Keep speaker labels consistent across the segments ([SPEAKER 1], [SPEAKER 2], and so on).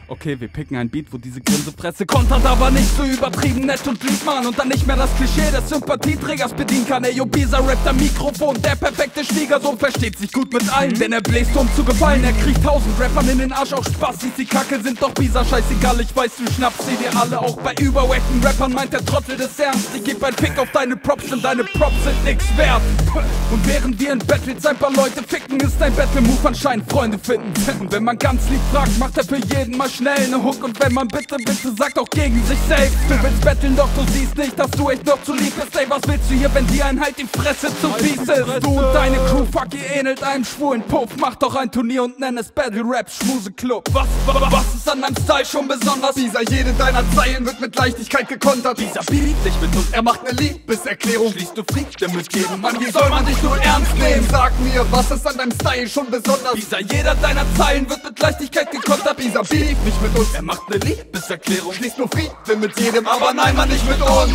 [SPEAKER 1] Okay, wir picken ein Beat, wo diese Grinsefresse kontert, aber nicht so übertrieben nett und lieb, Mann. Und dann nicht mehr das Klischee des Sympathieträgers bedienen kann. Ey, yo, Bisa rappt am Mikrofon, der perfekte Schwiegersohn versteht sich gut mit allen, denn er bläst um zu gefallen. Er kriegt 1000 Rappern in den Arsch, auch Spaß, die Kacke sind doch Bisa scheißegal. Ich weiß, du schnappst sie dir alle, auch bei überwacken Rappern meint der Trottel des Ernst. Ich geb ein Fick auf deine Props, denn deine Props sind nix wert. Und während wir in Battles ein paar Leute ficken, ist dein Battle-Move anscheinend Freunde finden. Und wenn man ganz lieb fragt, macht er für jeden mal schnell ne Hook. Und wenn man bitte sagt auch gegen sich selbst. Du willst battlen, doch du siehst nicht, dass du echt noch zu lieb bist. Ey, was willst du hier, wenn dir ein halt die Fresse zu fies ist? Du und deine Crew, fuck, ihr ähnelt einem schwulen Puff. Mach doch ein Turnier und nenn es Battle Rap Schmuseclub. Was ist an deinem Style schon besonders?
[SPEAKER 2] Bisa, jede deiner Zeilen wird mit Leichtigkeit gekontert.
[SPEAKER 1] Bisa beat dich mit uns,
[SPEAKER 2] Er macht ne Liebeserklärung.
[SPEAKER 1] schließt du Frieden mit jedem Mann.
[SPEAKER 2] Wie soll man dich nur ernst nehmen? Sag mir, was ist an deinem Style schon besonders?
[SPEAKER 1] Bisa, jeder deiner Zeilen wird mit Leichtigkeit gekontert.
[SPEAKER 2] Bisa, beef nicht mit uns.
[SPEAKER 1] Er macht ne Liebeserklärung,
[SPEAKER 2] Schließt nur Frieden mit jedem, aber nein, man nicht mit uns.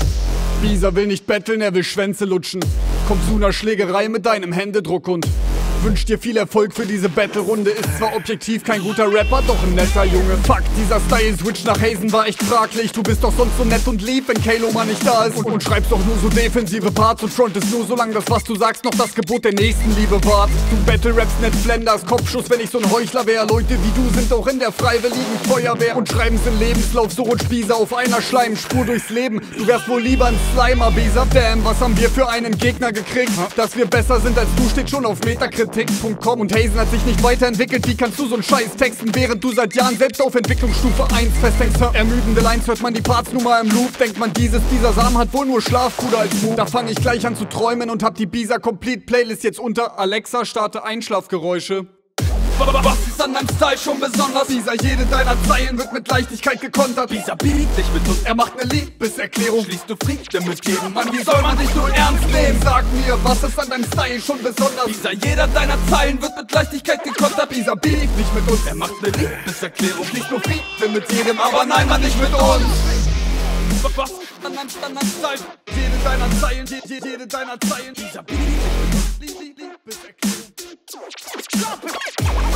[SPEAKER 2] Bisa will nicht betteln, er will Schwänze lutschen. Kommt zu ner Schlägerei mit deinem Händedruck und wünscht dir viel Erfolg für diese Battle-Runde. Ist zwar objektiv kein guter Rapper, doch ein netter Junge. Fuck, dieser Style-Switch nach Hazen war echt fraglich. Du bist doch sonst so nett und lieb, wenn Kalo mal nicht da ist. Und schreibst doch nur so defensive Parts und frontest nur so lang, dass was du sagst noch das Gebot der Nächstenliebe wahrt. Du Battle-Raps nicht Blenders, Kopfschuss, wenn ich so ein Heuchler wär. Leute wie du sind auch in der freiwilligen Feuerwehr und schreiben's in Lebenslauf, so rutscht Bisa auf einer Schleimspur durchs Leben. Du wärst wohl lieber ein Slimer, Bisa. Damn, was haben wir für einen Gegner gekriegt? Dass wir besser sind als du, steht schon auf Metakritik. Und Hazen hat sich nicht weiterentwickelt. Wie kannst du so einen Scheiß texten, während du seit Jahren selbst auf Entwicklungsstufe 1 festhängst? Ermüdende Lines, hört man die Parts nur mal im Loop. Denkt man, dieser Samen hat wohl nur Schlafpuder als Move. Da fang ich gleich an zu träumen und hab die Bisa Complete Playlist jetzt unter Alexa, starte Einschlafgeräusche.
[SPEAKER 1] Was ist an deinem Style schon besonders?
[SPEAKER 2] Bisa, jede deiner Zeilen wird mit Leichtigkeit gekontert.
[SPEAKER 1] Bisa beat dich mit uns,
[SPEAKER 2] Er macht ne Liebeserklärung.
[SPEAKER 1] schließt du Frieden mit jedem Mann. Wie soll man dich nur ernst nehmen?
[SPEAKER 2] Sag mir, was ist an deinem Style schon besonders?
[SPEAKER 1] Bisa, jeder deiner Zeilen wird mit Leichtigkeit gekontert.
[SPEAKER 2] Bisa, beef nicht mit uns.
[SPEAKER 1] Er macht ne Liebeserklärung,
[SPEAKER 2] Schließt nur Frieden mit jedem, aber nein, man nicht mit uns.
[SPEAKER 1] was an deinem Style?
[SPEAKER 2] Jede deiner Zeilen, jede deiner Zeilen.
[SPEAKER 1] Bisa beat dich mit uns.
[SPEAKER 2] Liebeserklärung. Stop it!